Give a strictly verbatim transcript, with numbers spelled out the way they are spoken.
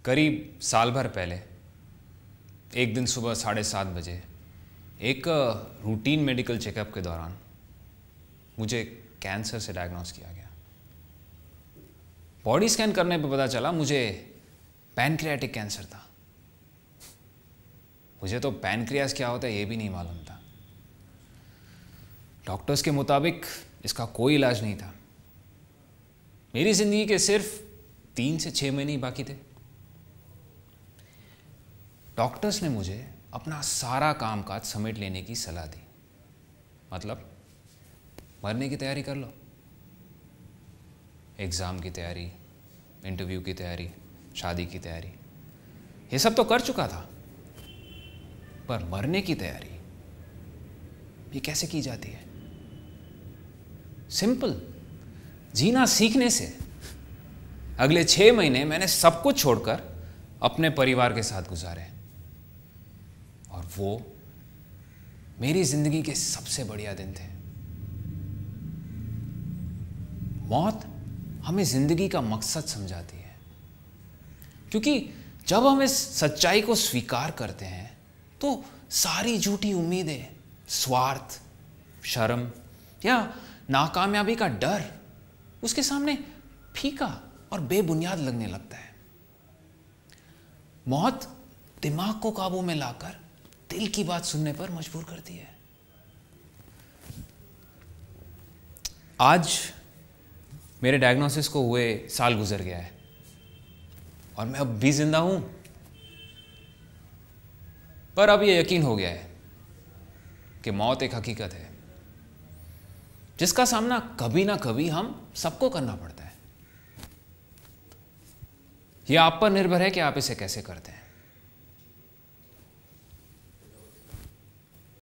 करीब साल भर पहले एक दिन सुबह साढ़े सात बजे एक रूटीन मेडिकल चेकअप के दौरान मुझे कैंसर से डायग्नोस किया गया। बॉडी स्कैन करने पर पता चला मुझे पैनक्रियाटिक कैंसर था। मुझे तो पैनक्रियास क्या होता है ये भी नहीं मालूम था। डॉक्टर्स के मुताबिक इसका कोई इलाज नहीं था। मेरी जिंदगी के सिर्फ तीन से छह महीने ही बाकी थे। डॉक्टर्स ने मुझे अपना सारा कामकाज समेट लेने की सलाह दी। मतलब मरने की तैयारी कर लो। एग्ज़ाम की तैयारी, इंटरव्यू की तैयारी, शादी की तैयारी, ये सब तो कर चुका था, पर मरने की तैयारी ये कैसे की जाती है? सिंपल, जीना सीखने से। अगले छह महीने मैंने सब कुछ छोड़कर अपने परिवार के साथ गुजारे, और वो मेरी जिंदगी के सबसे बढ़िया दिन थे। मौत हमें जिंदगी का मकसद समझाती है, क्योंकि जब हम इस सच्चाई को स्वीकार करते हैं तो सारी झूठी उम्मीदें, स्वार्थ, शर्म या नाकामयाबी का डर उसके सामने फीका और बेबुनियाद लगने लगता है। मौत दिमाग को काबू में लाकर दिल की बात सुनने पर मजबूर करती है। आज मेरे डायग्नोसिस को हुए साल गुजर गया है और मैं अब भी जिंदा हूं, पर अब यह यकीन हो गया है कि मौत एक हकीकत है जिसका सामना कभी ना कभी हम सबको करना पड़ता है। यह आप पर निर्भर है कि आप इसे कैसे करते हैं।